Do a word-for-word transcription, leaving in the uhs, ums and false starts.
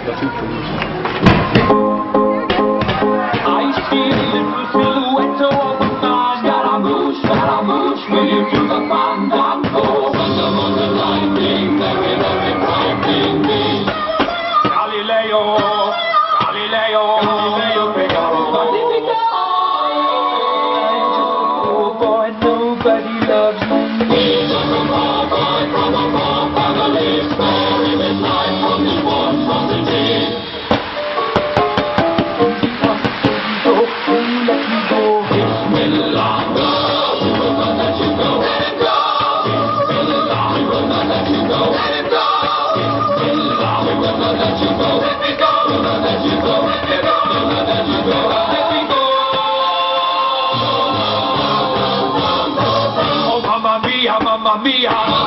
that's it for you. I see a little silhouette of a man. Scaramouche, Scaramouche, will you do the fandango? Thunder on the lightning, very, very frightening me. Galileo, Galileo, Galileo Figaro, Magnifico. Oh boy, nobody loves me. He's a poor boy from a poor family, sparing his life from the wants of the day. Let me go. Bismillah, no, we will not let you go. Let it go. Bismillah, we will not let you go. Let it go. Bismillah, we will not let you go. Let me go. We will not let you go. Let me go. We will not let you go. Let me go. Oh, mamma mia, mamma mia.